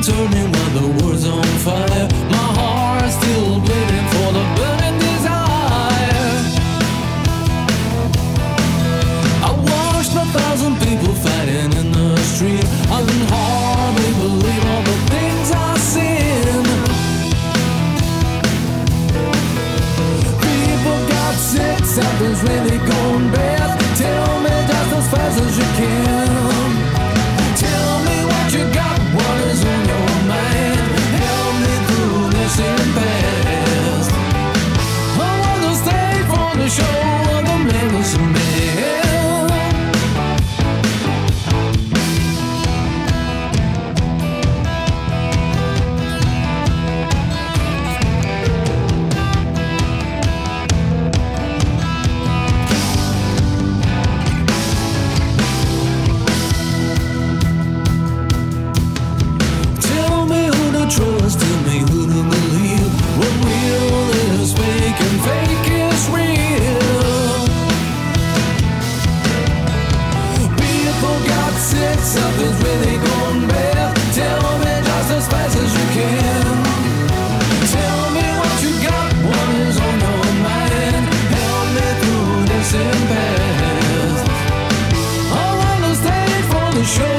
turning while the world's on fire. My heart's still bleeding for the burning desire. I watched 1,000 people fighting in the street. I can hardly believe all the things I've seen. People got sick, something's really gone bad. Tell me just as fast as you can. Tell me what you got, what is on your mind. Help me through this impasse. I wanna stay for the show of the medicine man. Trust, tell me who to believe. What real is fake and fake is real. People got sick, something's really gone bad. Tell me just as fast as you can. Tell me what you got, what is on your mind. Help me through this impasse. I wanna stay for the show.